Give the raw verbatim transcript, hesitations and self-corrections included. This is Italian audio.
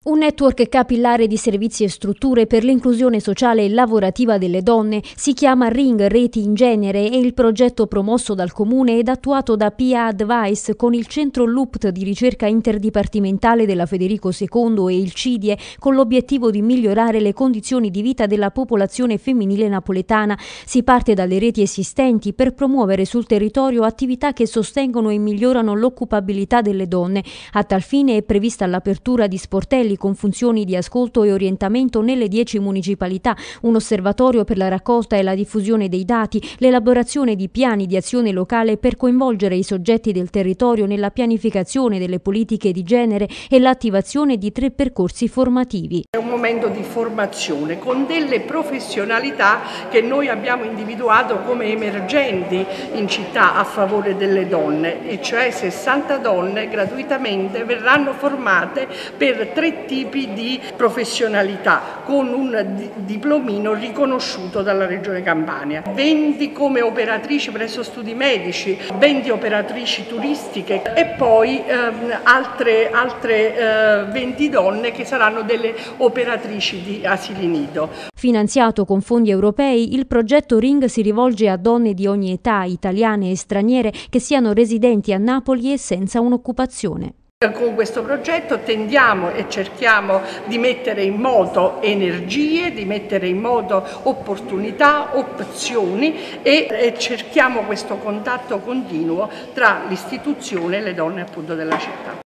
Un network capillare di servizi e strutture per l'inclusione sociale e lavorativa delle donne si chiama Ring Reti in Genere e il progetto promosso dal Comune ed attuato da P I A Advice con il Centro L U P T di ricerca interdipartimentale della Federico secondo e il CIDIE con l'obiettivo di migliorare le condizioni di vita della popolazione femminile napoletana. Si parte dalle reti esistenti per promuovere sul territorio attività che sostengono e migliorano l'occupabilità delle donne. A tal fine è prevista l'apertura di sportelli con funzioni di ascolto e orientamento nelle dieci municipalità, un osservatorio per la raccolta e la diffusione dei dati, l'elaborazione di piani di azione locale per coinvolgere i soggetti del territorio nella pianificazione delle politiche di genere e l'attivazione di tre percorsi formativi. È un momento di formazione con delle professionalità che noi abbiamo individuato come emergenti in città a favore delle donne, e cioè sessanta donne gratuitamente verranno formate per tre tipi di professionalità con un diplomino riconosciuto dalla Regione Campania. venti come operatrici presso studi medici, venti operatrici turistiche e poi ehm, altre, altre eh, venti donne che saranno delle operatrici di asili nido. Finanziato con fondi europei, il progetto Ring si rivolge a donne di ogni età, italiane e straniere, che siano residenti a Napoli e senza un'occupazione. Con questo progetto tendiamo e cerchiamo di mettere in moto energie, di mettere in moto opportunità, opzioni e, e cerchiamo questo contatto continuo tra l'istituzione e le donne appunto della città.